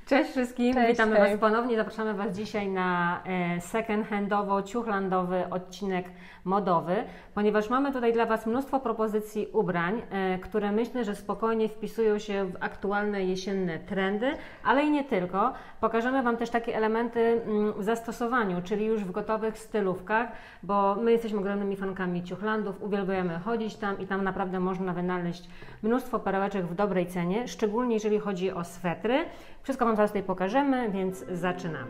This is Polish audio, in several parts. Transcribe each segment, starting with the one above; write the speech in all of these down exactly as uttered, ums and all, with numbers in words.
Cześć wszystkim, Cześć, witamy hej. Was ponownie. Zapraszamy Was dzisiaj na second-handowo-ciuchlandowy odcinek modowy, ponieważ mamy tutaj dla Was mnóstwo propozycji ubrań, które myślę, że spokojnie wpisują się w aktualne jesienne trendy, ale i nie tylko. Pokażemy Wam też takie elementy w zastosowaniu, czyli już w gotowych stylówkach, bo my jesteśmy ogromnymi fankami ciuchlandów, uwielbiamy chodzić tam i tam naprawdę można wynaleźć mnóstwo perełeczek w dobrej cenie, szczególnie jeżeli chodzi o swetry. Wszystko Wam zaraz tutaj pokażemy, więc zaczynamy.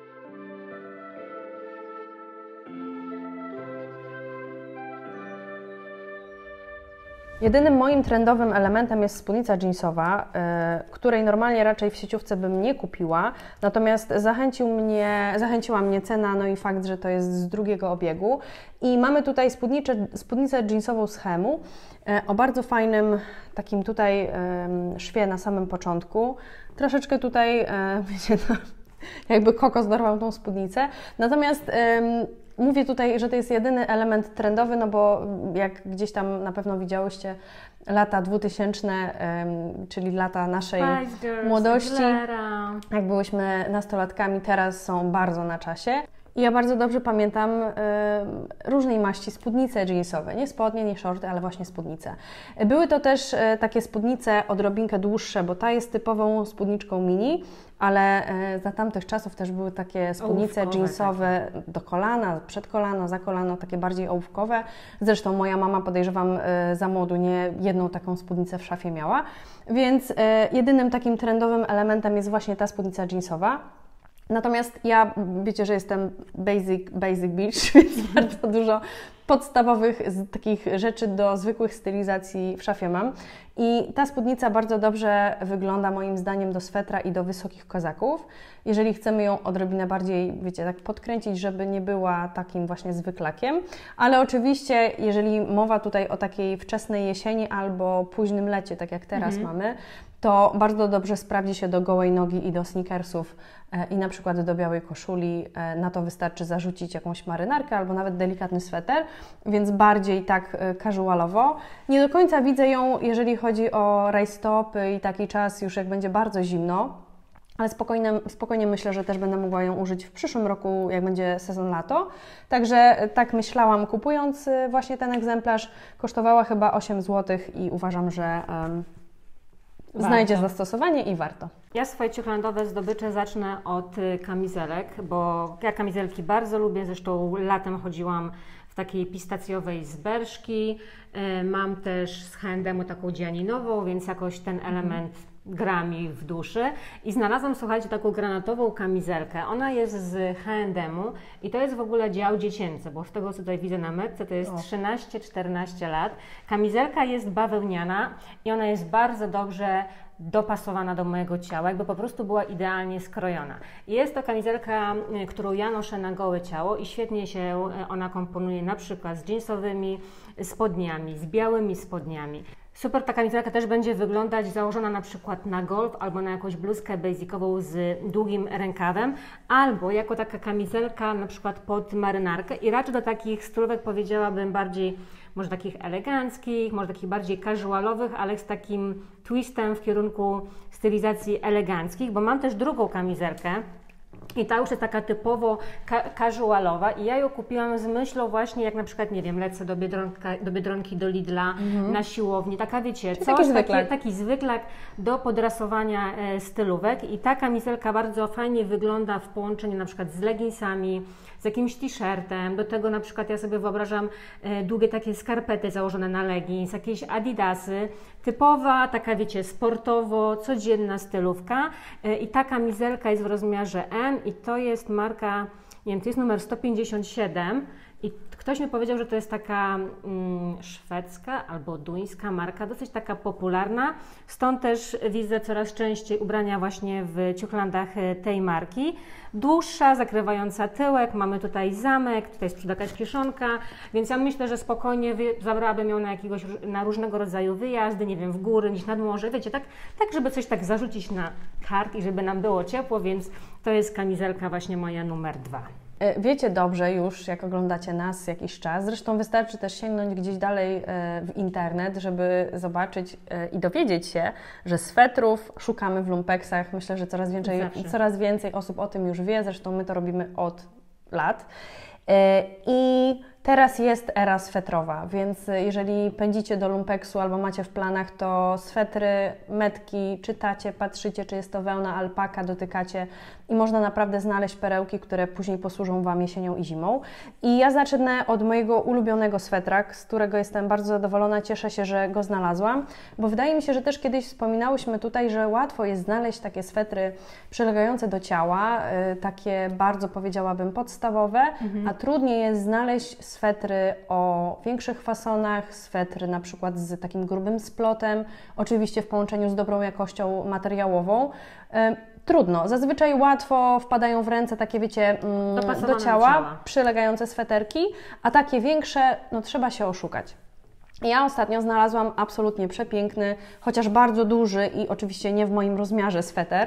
Jedynym moim trendowym elementem jest spódnica jeansowa, yy, której normalnie raczej w sieciówce bym nie kupiła, natomiast zachęcił mnie, zachęciła mnie cena, no i fakt, że to jest z drugiego obiegu. I mamy tutaj spódnicę, spódnicę jeansową z Hemu yy, o bardzo fajnym takim tutaj yy, szwie na samym początku. Troszeczkę tutaj, yy, wiecie, no, jakby kokos dorwał tą spódnicę, natomiast yy, mówię tutaj, że to jest jedyny element trendowy, no bo jak gdzieś tam na pewno widziałyście lata dwutysięczne, czyli lata naszej Girls, młodości, Glera. Jak byłyśmy nastolatkami, teraz są bardzo na czasie. I ja bardzo dobrze pamiętam y, różnej maści spódnice jeansowe, nie spodnie, nie shorty, ale właśnie spódnice. Były to też y, takie spódnice odrobinkę dłuższe, bo ta jest typową spódniczką mini, ale y, za tamtych czasów też były takie spódnice ołówkowe, jeansowe takie. do kolana, przed kolano, za kolano, takie bardziej ołówkowe. Zresztą moja mama, podejrzewam, y, za młodu nie jedną taką spódnicę w szafie miała, więc y, jedynym takim trendowym elementem jest właśnie ta spódnica jeansowa. Natomiast ja, wiecie, że jestem basic, basic bitch, więc bardzo dużo podstawowych z takich rzeczy do zwykłych stylizacji w szafie mam. I ta spódnica bardzo dobrze wygląda moim zdaniem do swetra i do wysokich kozaków. Jeżeli chcemy ją odrobinę bardziej, wiecie, tak podkręcić, żeby nie była takim właśnie zwyklakiem. Ale oczywiście, jeżeli mowa tutaj o takiej wczesnej jesieni albo późnym lecie, tak jak teraz mhm. mamy, to bardzo dobrze sprawdzi się do gołej nogi i do sneakersów i na przykład do białej koszuli. Na to wystarczy zarzucić jakąś marynarkę albo nawet delikatny sweter, więc bardziej tak casualowo. Nie do końca widzę ją, jeżeli chodzi o rajstopy i taki czas już jak będzie bardzo zimno, ale spokojnie, spokojnie myślę, że też będę mogła ją użyć w przyszłym roku, jak będzie sezon lato. Także tak myślałam, kupując właśnie ten egzemplarz. Kosztowała chyba osiem złotych i uważam, że um, znajdzie zastosowanie i warto. Ja swoje ciuchlandowe zdobycze zacznę od kamizelek, bo ja kamizelki bardzo lubię, zresztą latem chodziłam w takiej pistacjowej z Berszki, mam też z H and M taką dzianinową, więc jakoś ten element gra mi w duszy i znalazłam, słuchajcie, taką granatową kamizelkę. Ona jest z H and M i to jest w ogóle dział dziecięcy, bo z tego, co tutaj widzę na metce, to jest trzynaście czternaście lat. Kamizelka jest bawełniana i ona jest bardzo dobrze dopasowana do mojego ciała, jakby po prostu była idealnie skrojona. Jest to kamizelka, którą ja noszę na gołe ciało i świetnie się ona komponuje na przykład z jeansowymi spodniami, z białymi spodniami. Super ta kamizelka też będzie wyglądać założona na przykład na golf albo na jakąś bluzkę basicową z długim rękawem, albo jako taka kamizelka na przykład pod marynarkę i raczej do takich stylówek powiedziałabym bardziej może takich eleganckich, może takich bardziej casualowych, ale z takim twistem w kierunku stylizacji eleganckich, bo mam też drugą kamizelkę. I ta już jest taka typowo ka casualowa i ja ją kupiłam z myślą właśnie, jak na przykład, nie wiem, lecę do Biedronka, do Biedronki, do Lidla, mhm. na siłowni, taka wiecie, coś, taki zwyklak. Taki, taki zwyklak do podrasowania e, stylówek i ta kamizelka bardzo fajnie wygląda w połączeniu na przykład z leginsami, z jakimś t-shirtem, do tego na przykład ja sobie wyobrażam e, długie takie skarpety założone na legins, jakieś adidasy, typowa, taka wiecie, sportowo, codzienna stylówka e, i ta kamizelka jest w rozmiarze M i to jest marka, nie wiem, to jest numer sto pięćdziesiąt siedem i ktoś mi powiedział, że to jest taka mm, szwedzka albo duńska marka, dosyć taka popularna, stąd też widzę coraz częściej ubrania właśnie w ciuchlandach tej marki. Dłuższa, zakrywająca tyłek, mamy tutaj zamek, tutaj jest jakaś kieszonka, więc ja myślę, że spokojnie zabrałabym ją na jakiegoś, na różnego rodzaju wyjazdy, nie wiem, w góry, niż nad morze, wiecie, tak, tak żeby coś tak zarzucić na kart i żeby nam było ciepło, więc to jest kamizelka właśnie moja numer dwa. Wiecie dobrze już, jak oglądacie nas jakiś czas, zresztą wystarczy też sięgnąć gdzieś dalej w internet, żeby zobaczyć i dowiedzieć się, że swetrów szukamy w lumpeksach. Myślę, że coraz więcej, coraz więcej osób o tym już wie, zresztą my to robimy od lat. I teraz jest era swetrowa, więc jeżeli pędzicie do lumpeksu albo macie w planach, to swetry, metki czytacie, patrzycie, czy jest to wełna, alpaka, dotykacie i można naprawdę znaleźć perełki, które później posłużą Wam jesienią i zimą. I ja zacznę od mojego ulubionego swetra, z którego jestem bardzo zadowolona, cieszę się, że go znalazłam, bo wydaje mi się, że też kiedyś wspominałyśmy tutaj, że łatwo jest znaleźć takie swetry przylegające do ciała, takie bardzo, powiedziałabym, podstawowe, mhm. a trudniej jest znaleźć swetry o większych fasonach, swetry na przykład z takim grubym splotem, oczywiście w połączeniu z dobrą jakością materiałową. Trudno, zazwyczaj łatwo wpadają w ręce takie, wiecie, do ciała, do ciała przylegające sweterki, a takie większe, no trzeba się oszukać. Ja ostatnio znalazłam absolutnie przepiękny, chociaż bardzo duży i oczywiście nie w moim rozmiarze sweter,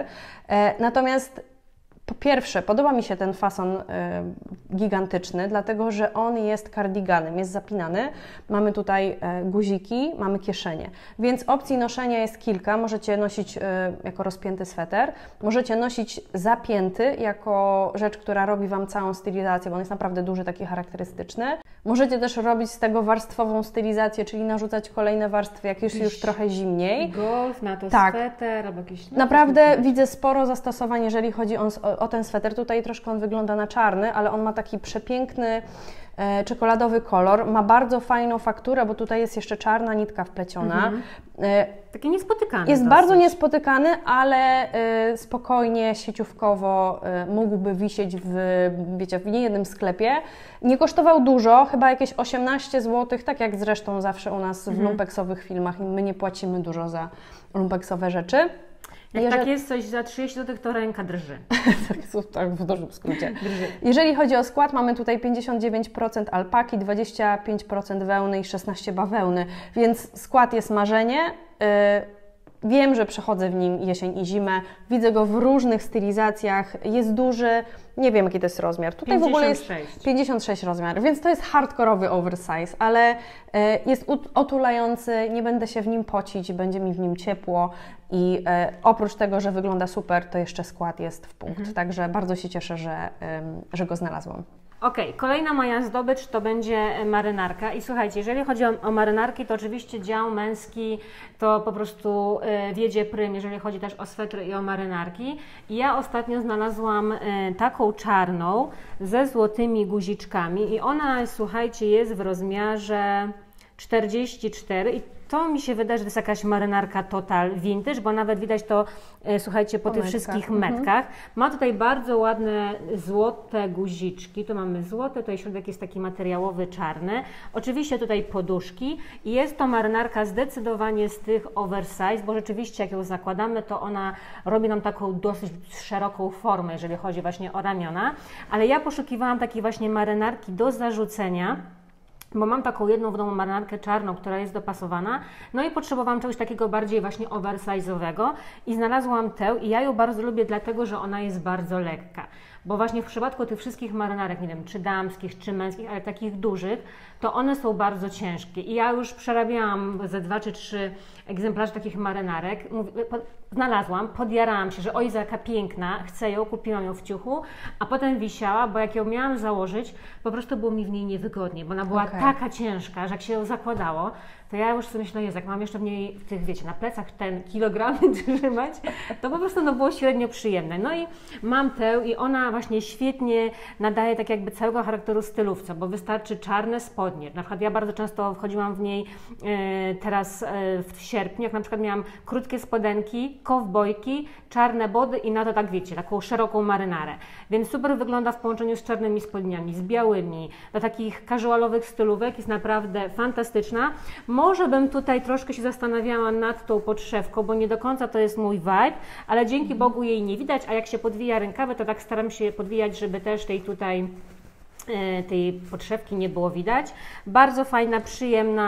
natomiast po pierwsze, podoba mi się ten fason y, gigantyczny, dlatego że on jest kardiganem, jest zapinany. Mamy tutaj y, guziki, mamy kieszenie, więc opcji noszenia jest kilka. Możecie nosić y, jako rozpięty sweter, możecie nosić zapięty jako rzecz, która robi Wam całą stylizację, bo on jest naprawdę duży, taki charakterystyczny. Możecie też robić z tego warstwową stylizację, czyli narzucać kolejne warstwy, jak jest już trochę zimniej. Golf, na to tak. sweter albo jakiś... No, naprawdę widzę sporo zastosowań, jeżeli chodzi o, o ten sweter. Tutaj troszkę on wygląda na czarny, ale on ma taki przepiękny e, czekoladowy kolor. Ma bardzo fajną fakturę, bo tutaj jest jeszcze czarna nitka wpleciona. Mhm. E, Taki niespotykany. Jest dosyć. bardzo niespotykany, ale e, spokojnie, sieciówkowo e, mógłby wisieć w, wiecie, w niejednym sklepie. Nie kosztował dużo, chyba jakieś osiemnaście złotych, tak jak zresztą zawsze u nas mhm. w lumpeksowych filmach. My nie płacimy dużo za lumpeksowe rzeczy. Jak Jeżeli... tak jest coś za trzydzieści złotych, to ręka drży. Tak, w dużym skrócie. Drży. Jeżeli chodzi o skład, mamy tutaj pięćdziesiąt dziewięć procent alpaki, dwadzieścia pięć procent wełny i szesnaście procent bawełny, więc skład jest marzenie. Yy, Wiem, że przechodzę w nim jesień i zimę, widzę go w różnych stylizacjach, jest duży, nie wiem jaki to jest rozmiar. Tutaj pięćdziesiąt sześć. W ogóle jest pięćdziesiąt sześć rozmiar, więc to jest hardkorowy oversize, ale jest otulający, nie będę się w nim pocić, będzie mi w nim ciepło i oprócz tego, że wygląda super, to jeszcze skład jest w punkt, mhm. także bardzo się cieszę, że, że go znalazłam. Ok, kolejna moja zdobycz to będzie marynarka i słuchajcie, jeżeli chodzi o, o marynarki, to oczywiście dział męski to po prostu y, wiedzie prym, jeżeli chodzi też o swetry i o marynarki. I ja ostatnio znalazłam y, taką czarną ze złotymi guziczkami i ona, słuchajcie, jest w rozmiarze czterdzieści cztery i to mi się wydaje, że to jest jakaś marynarka total vintage, bo nawet widać to, e, słuchajcie, po, po tych metkach. wszystkich metkach. Mhm. Ma tutaj bardzo ładne złote guziczki, tu mamy złote, tutaj środek jest taki materiałowy, czarny. Oczywiście tutaj poduszki i jest to marynarka zdecydowanie z tych oversize, bo rzeczywiście jak ją zakładamy, to ona robi nam taką dosyć szeroką formę, jeżeli chodzi właśnie o ramiona, ale ja poszukiwałam takiej właśnie marynarki do zarzucenia, bo mam taką jedną w domu marynarkę czarną, która jest dopasowana, no i potrzebowałam czegoś takiego bardziej właśnie oversize'owego i znalazłam tę i ja ją bardzo lubię dlatego, że ona jest bardzo lekka, bo właśnie w przypadku tych wszystkich marynarek, nie wiem, czy damskich, czy męskich, ale takich dużych, to one są bardzo ciężkie i ja już przerabiałam ze dwa czy trzy egzemplarze takich marynarek, znalazłam, podjarałam się, że oj, jaka piękna, chcę ją, kupiłam ją w ciuchu, a potem wisiała, bo jak ją miałam założyć, po prostu było mi w niej niewygodnie, bo ona była okay. taka ciężka, że jak się ją zakładało, to ja już sobie myślę, Jezu, jak mam jeszcze w niej, w tych, wiecie, na plecach ten kilogramy trzymać, to po prostu no, było średnio przyjemne. No i mam tę i ona właśnie świetnie nadaje tak jakby całego charakteru stylówce, bo wystarczy czarne spodnie. Na przykład ja bardzo często wchodziłam w niej e, teraz e, w sierpniu, jak na przykład miałam krótkie spodenki, kowbojki, czarne body i na to tak wiecie, taką szeroką marynarę. Więc super wygląda w połączeniu z czarnymi spodniami, z białymi, do takich casualowych stylówek, jest naprawdę fantastyczna. Może bym tutaj troszkę się zastanawiała nad tą podszewką, bo nie do końca to jest mój vibe, ale dzięki Bogu jej nie widać, a jak się podwija rękawy, to tak staram się podwijać, żeby też tej tutaj tej podszewki nie było widać. Bardzo fajna, przyjemna,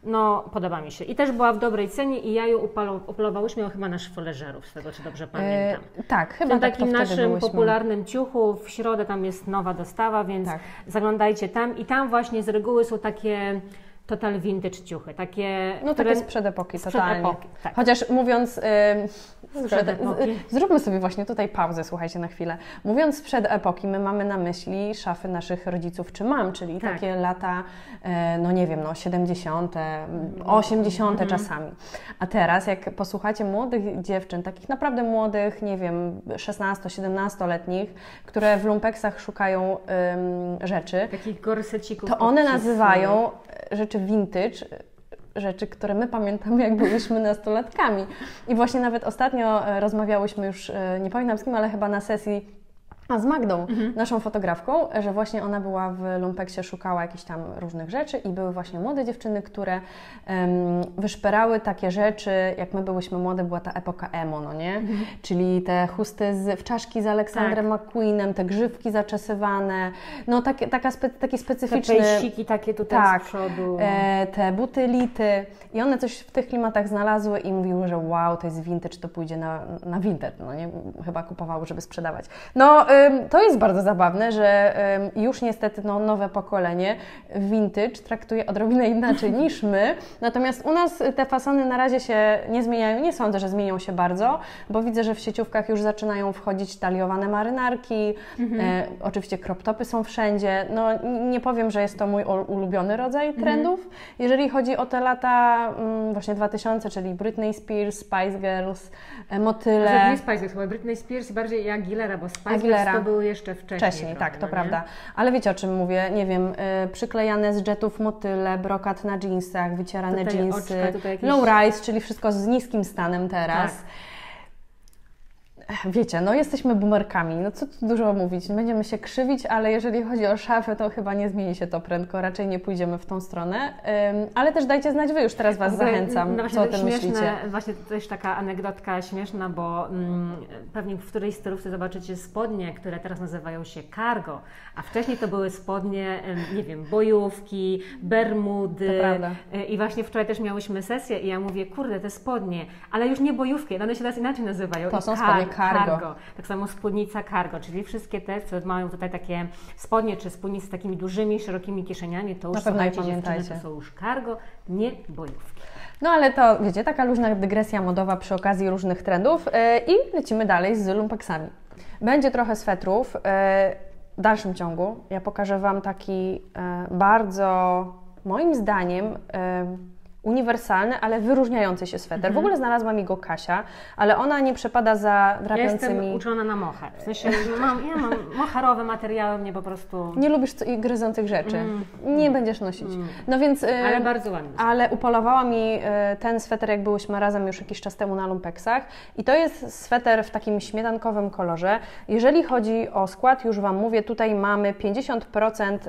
no podoba mi się. I też była w dobrej cenie i ja ją upolowałyśmy ją chyba na szwoleżerów, z tego, czy dobrze pamiętam. E, tak, chyba w tym tak takim to naszym byłyśmy. popularnym ciuchu, w środę tam jest nowa dostawa, więc tak. zaglądajcie tam i tam właśnie z reguły są takie total vintage ciuchy, takie... No które... takie sprzed epoki, sprzed totalnie. Epoki, tak. Chociaż mówiąc... Yy, sprzed epoki. Zróbmy sobie właśnie tutaj pauzę, słuchajcie, na chwilę. Mówiąc sprzed epoki, my mamy na myśli szafy naszych rodziców czy mam, czyli tak. takie lata, no nie wiem, no siedemdziesiąte, osiemdziesiąte mm. czasami. A teraz, jak posłuchacie młodych dziewczyn, takich naprawdę młodych, nie wiem, szesnasto-siedemnastoletnich, które w lumpeksach szukają ym, rzeczy, takich gorsecików, to one nazywają rzeczy vintage, rzeczy, które my pamiętamy, jak byliśmy nastolatkami. I właśnie nawet ostatnio rozmawiałyśmy już, nie pamiętam z kim, ale chyba na sesji a z Magdą, mhm. naszą fotografką, że właśnie ona była w lumpeksie, szukała jakichś tam różnych rzeczy i były właśnie młode dziewczyny, które um, wyszperały takie rzeczy, jak my byłyśmy młode, była ta epoka emo, no nie? Mhm. Czyli te chusty z, w czaszki z Aleksandrem tak. McQueenem, te grzywki zaczesywane, no takie, taka spe, taki specyficzny... Te pejsiki takie tutaj tak, z przodu. E, te buty lity i one coś w tych klimatach znalazły i mówiły, że wow, to jest vintage, to pójdzie na, na vintage, no nie? Chyba kupowały, żeby sprzedawać. No, to jest bardzo zabawne, że już niestety no, nowe pokolenie vintage traktuje odrobinę inaczej niż my, natomiast u nas te fasony na razie się nie zmieniają, nie sądzę, że zmienią się bardzo, bo widzę, że w sieciówkach już zaczynają wchodzić taliowane marynarki, mhm. e, oczywiście crop topy są wszędzie, no nie powiem, że jest to mój ulubiony rodzaj trendów, mhm. jeżeli chodzi o te lata mm, właśnie dwa tysiące, czyli Britney Spears, Spice Girls, e, motyle. Może nie Spice Girls, chyba Britney Spears i bardziej Aguilera, bo Spice Aguilera. Girls to były jeszcze wcześniej. Wcześniej, trochę, tak, to no prawda. Ale wiecie, o czym mówię? Nie wiem, yy, przyklejane z jetów motyle, brokat na jeansach, wycierane tutaj jeansy, oczka, tutaj jakieś... low rise, czyli wszystko z niskim stanem teraz. Tak. Wiecie, no jesteśmy boomerkami, no co tu dużo mówić, będziemy się krzywić, ale jeżeli chodzi o szafę, to chyba nie zmieni się to prędko, raczej nie pójdziemy w tą stronę, um, ale też dajcie znać Wy, już teraz Was ogóle, zachęcam, no co o tym śmieszne, myślicie. Właśnie też taka anegdotka śmieszna, bo mm, pewnie w którejś stylówce zobaczycie spodnie, które teraz nazywają się cargo, a wcześniej to były spodnie, nie wiem, bojówki, bermudy i właśnie wczoraj też miałyśmy sesję i ja mówię, kurde, te spodnie, ale już nie bojówki, one się teraz inaczej nazywają. To są spodnie cargo. cargo. Tak samo spódnica cargo, czyli wszystkie te, co mają tutaj takie spodnie czy spódnice z takimi dużymi, szerokimi kieszeniami, to już słuchajcie, dziewczyny, to są już cargo, nie bojówki. No ale to, wiecie, taka luźna dygresja modowa przy okazji różnych trendów yy, i lecimy dalej z lumpeksami. Będzie trochę swetrów. Yy, w dalszym ciągu ja pokażę Wam taki yy, bardzo, moim zdaniem, yy, uniwersalny, ale wyróżniający się sweter. Mhm. W ogóle znalazła mi go Kasia, ale ona nie przepada za drapiącymi... Ja jestem uczona na mochę. W sensie mam, ja mam moharowe materiały, mnie po prostu... Nie lubisz gryzących rzeczy. Mm. Nie będziesz nosić. Mm. No więc... Ale y, bardzo ładny. Ale upolowała mi y, ten sweter, jak byłyśmy razem już jakiś czas temu na lumpeksach. I to jest sweter w takim śmietankowym kolorze. Jeżeli chodzi o skład, już Wam mówię, tutaj mamy pięćdziesiąt procent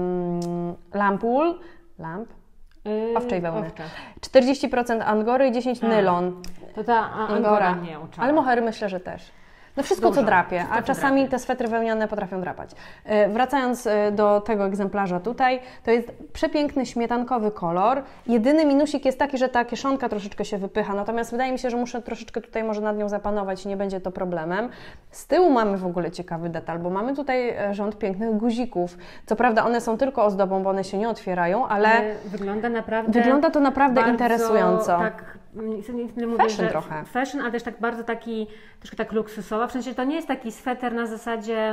um, lamp wool, lamp, owczej wełny. Owcze. czterdzieści procent angory i dziesięć procent nylon. To ta angora, angora mnie uczała. Ale mohery myślę, że też. No wszystko, Dużo. co drapie, wszystko, a czasami drapie. Te swetry wełniane potrafią drapać. Wracając do tego egzemplarza tutaj, to jest przepiękny śmietankowy kolor. Jedyny minusik jest taki, że ta kieszonka troszeczkę się wypycha, natomiast wydaje mi się, że muszę troszeczkę tutaj może nad nią zapanować i nie będzie to problemem. Z tyłu mamy w ogóle ciekawy detal, bo mamy tutaj rząd pięknych guzików. Co prawda one są tylko ozdobą, bo one się nie otwierają, ale, ale wygląda naprawdę wygląda to naprawdę bardzo, interesująco. Tak, nie mówię, fashion że trochę. Fashion, ale też tak bardzo taki, troszkę tak luksusowa. W sensie to nie jest taki sweter na zasadzie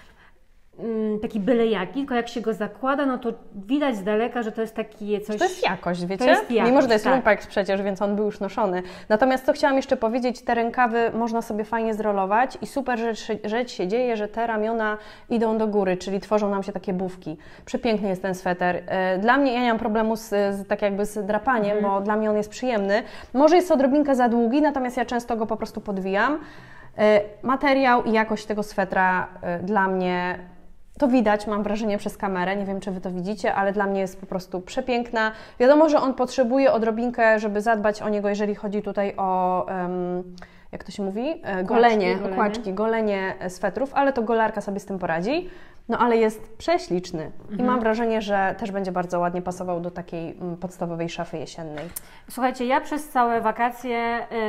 mm, taki byle jaki, tylko jak się go zakłada, no to widać z daleka, że to jest taki coś... To jest jakość, wiecie? To jest jakość, mimo, że to jest tak. lumpeks przecież, więc on był już noszony. Natomiast co chciałam jeszcze powiedzieć, te rękawy można sobie fajnie zrolować i super rzecz, rzecz się dzieje, że te ramiona idą do góry, czyli tworzą nam się takie bufki. Przepiękny jest ten sweter. Dla mnie, ja nie mam problemu z, z tak jakby z drapaniem, mm. bo dla mnie on jest przyjemny. Może jest odrobinkę za długi, natomiast ja często go po prostu podwijam. Materiał i jakość tego swetra dla mnie, to widać, mam wrażenie, przez kamerę, nie wiem, czy Wy to widzicie, ale dla mnie jest po prostu przepiękna. Wiadomo, że on potrzebuje odrobinkę, żeby zadbać o niego, jeżeli chodzi tutaj o, um, jak to się mówi? Golenie, golenie. okłaczki, golenie swetrów, ale to golarka sobie z tym poradzi. No ale jest prześliczny Mhm. i mam wrażenie, że też będzie bardzo ładnie pasował do takiej mm, podstawowej szafy jesiennej. Słuchajcie, ja przez całe wakacje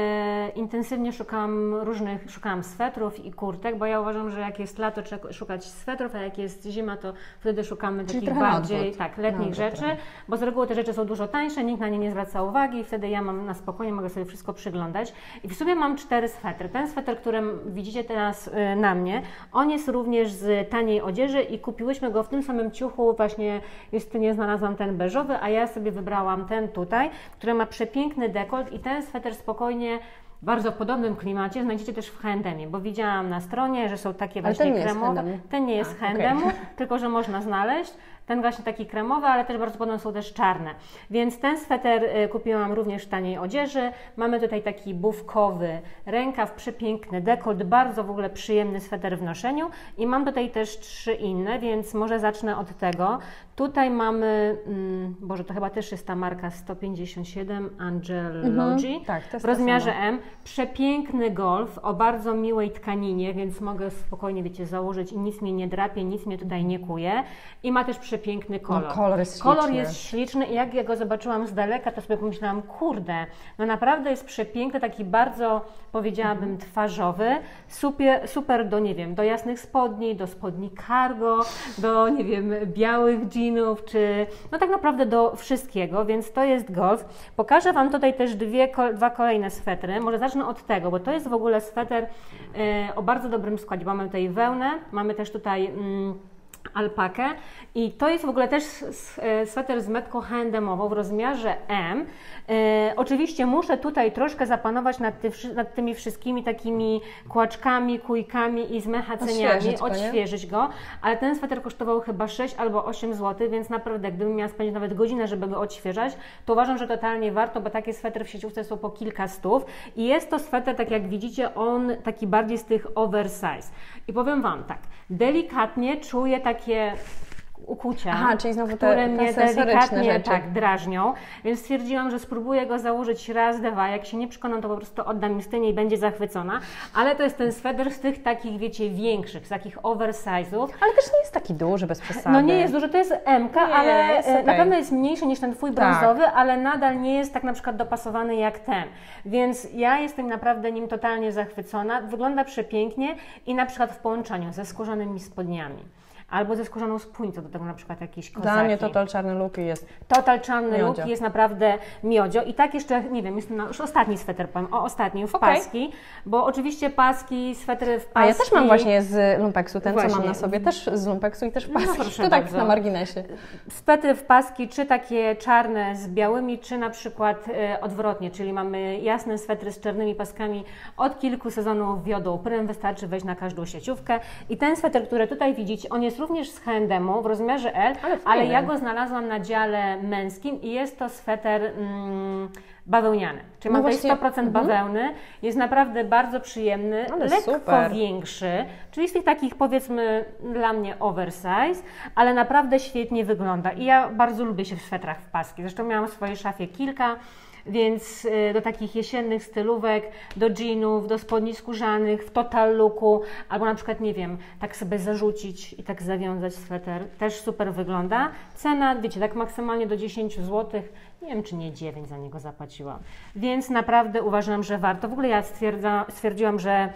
e, intensywnie szukałam różnych, szukałam swetrów i kurtek, bo ja uważam, że jak jest lato, trzeba szukać swetrów, a jak jest zima, to wtedy szukamy Czyli takich trochę na bardziej odwrót. tak, letnich Na odwrót rzeczy, trochę. bo z reguły te rzeczy są dużo tańsze, nikt na nie nie zwraca uwagi i wtedy ja mam na spokojnie, mogę sobie wszystko przyglądać. I w sumie mam cztery swetry. Ten sweter, który widzicie teraz e, na mnie, on jest również z taniej odzieży i kupiłyśmy go w tym samym ciuchu, właśnie Justynie znalazłam ten beżowy, a ja sobie wybrałam ten tutaj, który ma przepiękny dekolt i ten sweter spokojnie, bardzo w podobnym klimacie znajdziecie też w H and M, bo widziałam na stronie, że są takie Ale właśnie ten nie jest kremowe. H and M. Ten nie jest A, H and okej. M, tylko że można znaleźć. Ten właśnie taki kremowy, ale też bardzo podobne są też czarne. Więc ten sweter y, kupiłam również w taniej odzieży. Mamy tutaj taki bufkowy rękaw, przepiękny dekolt, bardzo w ogóle przyjemny sweter w noszeniu. I mam tutaj też trzy inne, więc może zacznę od tego. Tutaj mamy, mm, Boże, to chyba też jest ta marka sto pięćdziesiąt siedem Angelology, Mhm, tak, to jest w ta rozmiarze sama. M. Przepiękny golf o bardzo miłej tkaninie, więc mogę spokojnie, wiecie, założyć i nic mnie nie drapie, nic mnie tutaj nie kuje. I ma też przepiękny kolor. No, kolor jest Kolor śliczny. jest śliczny i jak ja go zobaczyłam z daleka, to sobie pomyślałam, kurde, no naprawdę jest przepiękny, taki bardzo, powiedziałabym, twarzowy, super, super do, nie wiem, do jasnych spodni, do spodni cargo, do, nie wiem, białych jeansów, czy no tak naprawdę do wszystkiego, więc to jest golf. Pokażę Wam tutaj też dwie, ko- dwa kolejne swetry, może zacznę od tego, bo to jest w ogóle sweter e, o bardzo dobrym składzie. Mamy tutaj wełnę, mamy też tutaj mm, alpakę i to jest w ogóle też s- s- e, sweter z metką H and M-ową w rozmiarze M. E, oczywiście muszę tutaj troszkę zapanować nad, ty, wszy- nad tymi wszystkimi takimi kłaczkami, kujkami i zmechaceniami, Odświeżyć go, nie? odświeżyć go, ale ten sweter kosztował chyba sześć albo osiem złotych, więc naprawdę gdybym miała spędzić nawet godzinę, żeby go odświeżać, to uważam, że totalnie warto, bo takie swetry w sieciówce są po kilka stów i jest to sweter, tak jak widzicie, on taki bardziej z tych oversize. I powiem Wam tak, delikatnie czuję takie ukucia, Aha, czyli znowu te- które te mnie sensoryczne delikatnie rzeczy. tak drażnią, więc stwierdziłam, że spróbuję go założyć raz, dwa, jak się nie przekonam, to po prostu oddam Justynie i będzie zachwycona, ale to jest ten sweter z tych takich, wiecie, większych, z takich oversize'ów. Ale też nie jest taki duży, bez przesady. No nie jest duży, to jest M-ka, Nie, ale jest e, na okej. pewno jest mniejszy niż ten Twój Tak. brązowy, ale nadal nie jest tak na przykład dopasowany jak ten. Więc ja jestem naprawdę nim totalnie zachwycona. Wygląda przepięknie i na przykład w połączeniu ze skórzanymi spodniami. Albo ze skórzaną spódnicą, do tego na przykład jakieś kozaki. Dla mnie total czarny look jest. Total czarny Miodzio. look jest naprawdę miodzio. I tak jeszcze, nie wiem, jest na, już ostatni sweter powiem, o ostatnim, w Okej. paski, bo oczywiście paski, swetry w paski. A ja też mam właśnie z lumpeksu, ten co Właśnie. mam na sobie, też z lumpeksu i też w No paski. proszę to tak bardzo. na marginesie. Swetry w paski, czy takie czarne z białymi, czy na przykład e, odwrotnie, czyli mamy jasne swetry z czarnymi paskami. Od kilku sezonów wiodą prym, wystarczy wejść na każdą sieciówkę. I ten sweter, który tutaj widzicie, on jest również z H and M-u w rozmiarze L, Ale ale, fajny. ja go znalazłam na dziale męskim i jest to sweter mm, bawełniany. Czyli No ma tutaj właśnie, sto procent mhm. bawełny, jest naprawdę bardzo przyjemny, Ale lekko super. większy, czyli z tych takich powiedzmy dla mnie oversize, ale naprawdę świetnie wygląda i ja bardzo lubię się w swetrach w paski. Zresztą miałam w swojej szafie kilka, więc y, do takich jesiennych stylówek, do jeanów, do spodni skórzanych, w total looku, albo na przykład, nie wiem, tak sobie zarzucić i tak zawiązać sweter, też super wygląda. Cena, wiecie, tak maksymalnie do dziesięć złotych, nie wiem, czy nie dziewięć za niego zapłaciłam, więc naprawdę uważam, że warto. W ogóle ja stwierdza, stwierdziłam, że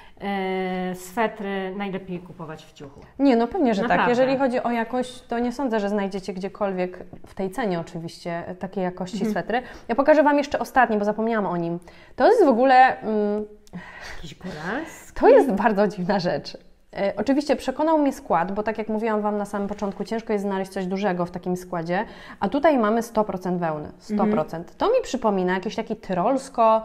e, swetry najlepiej kupować w ciuchu. Nie, no pewnie, że tak. Naprawdę. Jeżeli chodzi o jakość, to nie sądzę, że znajdziecie gdziekolwiek w tej cenie oczywiście takiej jakości Mhm. swetry. Ja pokażę Wam jeszcze ostatni, bo zapomniałam o nim. To jest w ogóle... Mm, Jakiś góras? To jest bardzo dziwna rzecz. E, oczywiście przekonał mnie skład, bo tak jak mówiłam Wam na samym początku, ciężko jest znaleźć coś dużego w takim składzie, a tutaj mamy sto procent wełny, sto procent. To mi przypomina jakieś takie tyrolsko,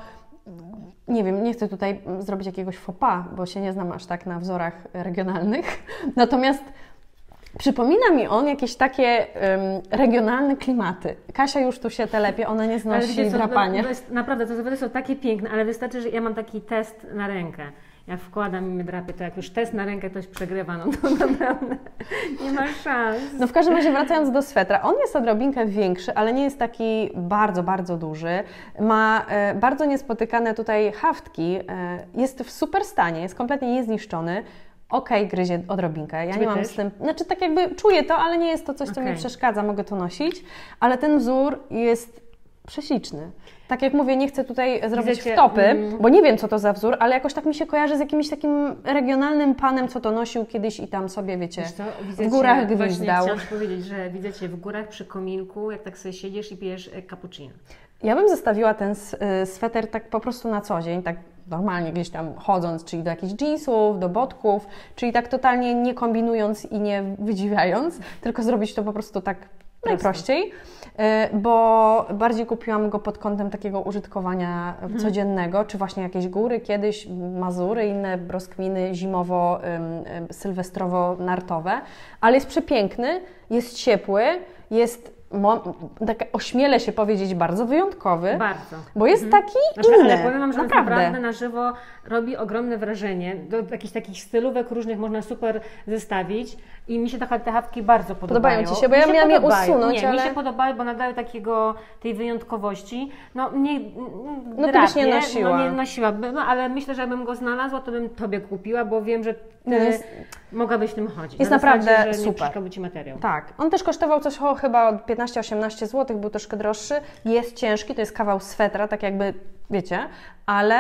nie wiem, nie chcę tutaj zrobić jakiegoś faux pas, bo się nie znam aż tak na wzorach regionalnych, natomiast przypomina mi on jakieś takie um, regionalne klimaty. Kasia już tu się telepie, ona nie Ale znosi wiecie co, drapania. to jest, naprawdę, te zawody są takie piękne, ale wystarczy, że ja mam taki test na rękę. Jak wkładam i mnie drapie, to jak już test na rękę ktoś przegrywa, no to naprawdę nie ma szans. No w każdym razie wracając do swetra, on jest odrobinkę większy, ale nie jest taki bardzo, bardzo duży. Ma e, bardzo niespotykane tutaj haftki, e, jest w super stanie, jest kompletnie niezniszczony. okej, okay, gryzie odrobinkę. Ja Ciebie nie mam też? z tym, znaczy tak jakby czuję to, ale nie jest to coś, co Okay. mi przeszkadza, mogę to nosić, ale ten wzór jest prześliczny. Tak jak mówię, nie chcę tutaj zrobić Wiecie, wtopy, mm. bo nie wiem, co to za wzór, ale jakoś tak mi się kojarzy z jakimś takim regionalnym panem, co to nosił kiedyś i tam sobie, wiecie, co, w górach właśnie gwizdał. chciałam powiedzieć, że widzę Cię w górach przy kominku, jak tak sobie siedzisz i pijesz cappuccino. Ja bym zostawiła ten sweter tak po prostu na co dzień, tak normalnie gdzieś tam chodząc, czyli do jakichś jeansów, do botków, czyli tak totalnie nie kombinując i nie wydziwiając, tylko zrobić to po prostu tak najprościej, bo bardziej kupiłam go pod kątem takiego użytkowania mhm. codziennego, czy właśnie jakieś góry, kiedyś Mazury, inne rozkminy zimowo-sylwestrowo-nartowe, ale jest przepiękny, jest ciepły, jest tak ośmielę się powiedzieć, bardzo wyjątkowy. Bardzo. Bo jest mhm. taki znaczy, inny. Ale powiem Wam, że naprawdę. naprawdę na żywo robi ogromne wrażenie. Do jakichś takich stylówek różnych można super zestawić i mi się te haftki bardzo podobają. Podobają Ci się, bo ja miałam je usunąć, Nie, ale... mi się podobają, bo nadają takiego, tej wyjątkowości. No nie No ty byś nie nosiła. No nie nosiła, no, ale myślę, że jakbym go znalazła, to bym Tobie kupiła, bo wiem, że Ty no jest... mogłabyś tym chodzić. Jest na naprawdę zasadzie, że super. Nie przeszkadza Ci materiał. Tak. On też kosztował coś o, chyba piętnaście osiemnaście złotych, był troszkę droższy. Jest ciężki, to jest kawał swetra, tak jakby, wiecie, ale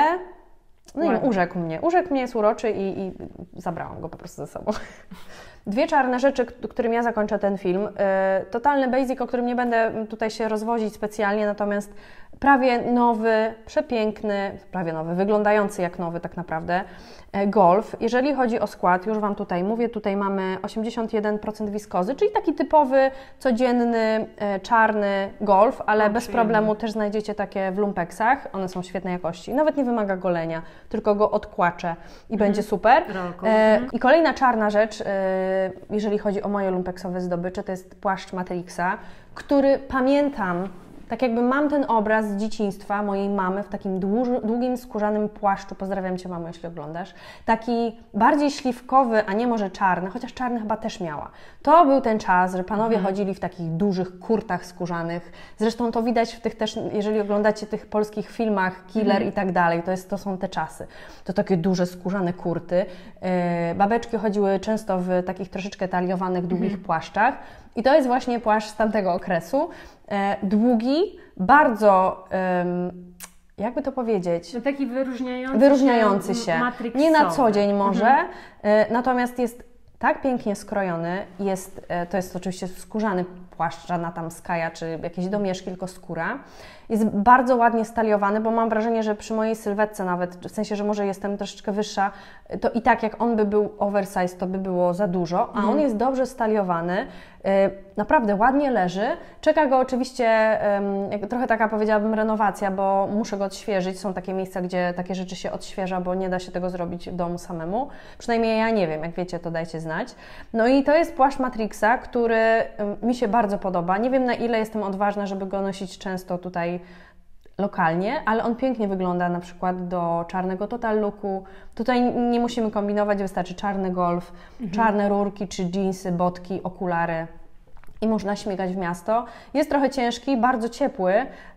no nie, urzekł mnie. Urzekł mnie, jest uroczy i, i zabrałam go po prostu ze sobą. Dwie czarne rzeczy, którym ja zakończę ten film. Totalny basic, o którym nie będę tutaj się rozwodzić specjalnie, natomiast prawie nowy, przepiękny, prawie nowy, wyglądający jak nowy tak naprawdę, Golf. Jeżeli chodzi o skład, już Wam tutaj mówię, tutaj mamy osiemdziesiąt jeden procent wiskozy, czyli taki typowy, codzienny, czarny Golf, ale bez problemu też znajdziecie takie w lumpeksach. One są świetnej jakości. Nawet nie wymaga golenia, tylko go odkłaczę i mhm. będzie super. E, I kolejna czarna rzecz, e, jeżeli chodzi o moje lumpeksowe zdobycze, to jest płaszcz Matrixa, który pamiętam, tak jakby mam ten obraz z dzieciństwa mojej mamy w takim długim, skórzanym płaszczu. Pozdrawiam Cię, mamo, jeśli oglądasz. Taki bardziej śliwkowy, a nie może czarny, chociaż czarny chyba też miała. To był ten czas, że panowie mhm. chodzili w takich dużych kurtach skórzanych. Zresztą to widać w tych też, jeżeli oglądacie tych polskich filmach, Killer mhm. i tak dalej, to, jest, to są te czasy. To takie duże skórzane kurty. Yy, babeczki chodziły często w takich troszeczkę taliowanych, długich mhm. płaszczach. I to jest właśnie płaszcz z tamtego okresu. E, długi, bardzo, um, jakby to powiedzieć? No taki wyróżniający, wyróżniający się. się. Nie na co dzień może, mhm. e, natomiast jest tak pięknie skrojony. Jest, e, to jest oczywiście skórzany płaszcz, żadna tam skaja czy jakieś domieszki, tylko skóra. Jest bardzo ładnie staliowany, bo mam wrażenie, że przy mojej sylwetce nawet, w sensie, że może jestem troszeczkę wyższa, to i tak jak on by był oversize, to by było za dużo, a on jest dobrze staliowany, naprawdę ładnie leży. Czeka go oczywiście trochę taka, powiedziałabym, renowacja, bo muszę go odświeżyć. Są takie miejsca, gdzie takie rzeczy się odświeża, bo nie da się tego zrobić w domu samemu. Przynajmniej ja nie wiem, jak wiecie, to dajcie znać. No i to jest płaszcz Matrixa, który mi się bardzo podoba. Nie wiem, na ile jestem odważna, żeby go nosić często tutaj lokalnie, ale on pięknie wygląda na przykład do czarnego Total Looku. Tutaj nie musimy kombinować, wystarczy czarny Golf, mhm. czarne rurki czy dżinsy, botki, okulary i można śmigać w miasto. Jest trochę ciężki, bardzo ciepły,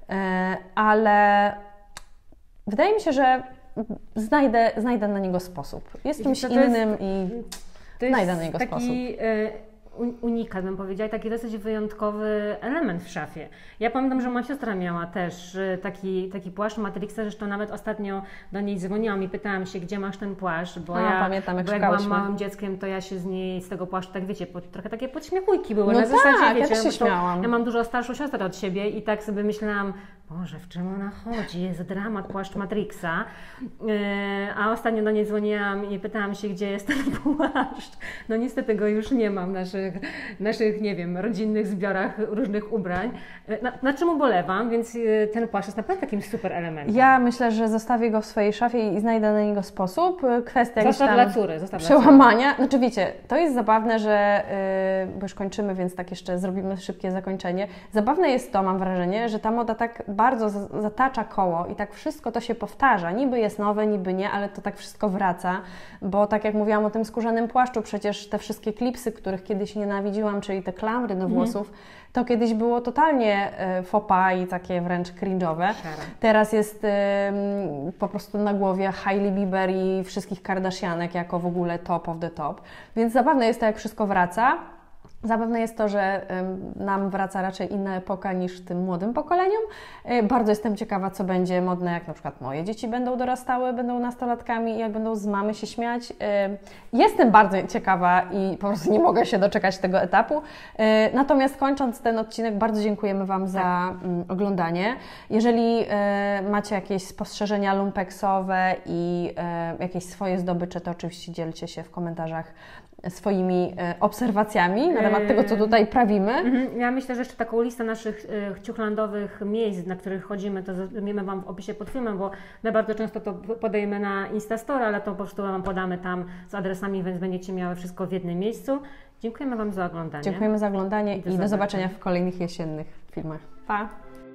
ale wydaje mi się, że znajdę, znajdę na niego sposób. Jest czymś to innym jest, i to znajdę jest na niego taki, sposób. Y unikat, bym powiedziała, taki dosyć wyjątkowy element w szafie. Ja pamiętam, że moja siostra miała też taki, taki płaszcz Matrixa, zresztą nawet ostatnio do niej dzwoniłam i pytałam się, gdzie masz ten płaszcz, bo A, ja, pamiętam, jak bo jak byłam małym dzieckiem, to ja się z niej, z tego płaszczu, tak wiecie, po, trochę takie podśmiechujki były. No na tak, zasadzie, wiecie, ja się śmiałam. Ja mam dużo starszą siostrę od siebie i tak sobie myślałam, Boże, w czym ona chodzi? Jest dramat płaszcz Matrixa. Yy, a ostatnio do niej dzwoniłam i pytałam się, gdzie jest ten płaszcz. No niestety go już nie mam w naszych, naszych, nie wiem, rodzinnych zbiorach różnych ubrań. Na, na czym ubolewam, więc yy, ten płaszcz jest naprawdę takim super elementem. Ja myślę, że zostawię go w swojej szafie i znajdę na niego sposób. Kwestia zostaw tam dla córy, zostaw przełamania. Dla córy. Znaczy wiecie, to jest zabawne, że, yy, bo już kończymy, więc tak jeszcze zrobimy szybkie zakończenie. Zabawne jest to, mam wrażenie, że ta moda tak bardzo bardzo zatacza koło i tak wszystko to się powtarza. Niby jest nowe, niby nie, ale to tak wszystko wraca, bo tak jak mówiłam o tym skórzanym płaszczu, przecież te wszystkie klipsy, których kiedyś nienawidziłam, czyli te klamry do włosów, mhm. to kiedyś było totalnie faux pas i takie wręcz cringe'owe. Teraz jest y, po prostu na głowie Hailey Bieber i wszystkich Kardashianek jako w ogóle top of the top. Więc zabawne jest to, jak wszystko wraca. Zabawne jest to, że y, nam wraca raczej inna epoka niż tym młodym pokoleniom. Y, bardzo jestem ciekawa, co będzie modne, jak na przykład moje dzieci będą dorastały, będą nastolatkami i jak będą z mamy się śmiać. Y, jestem bardzo ciekawa i po prostu nie mogę się doczekać tego etapu. Y, natomiast kończąc ten odcinek, bardzo dziękujemy Wam za y, oglądanie. Jeżeli y, macie jakieś spostrzeżenia lumpeksowe i y, jakieś swoje zdobycze, to oczywiście dzielcie się w komentarzach swoimi e, obserwacjami na temat tego, co tutaj prawimy. Ja myślę, że jeszcze taką listę naszych e, ciuchlandowych miejsc, na których chodzimy, to zmienimy Wam w opisie pod filmem, bo my bardzo często to podajemy na Instastory, ale to po prostu Wam podamy tam z adresami, więc będziecie miały wszystko w jednym miejscu. Dziękujemy Wam za oglądanie. Dziękujemy za oglądanie i do, i do zobaczenia zobaczenia w kolejnych jesiennych filmach. Pa!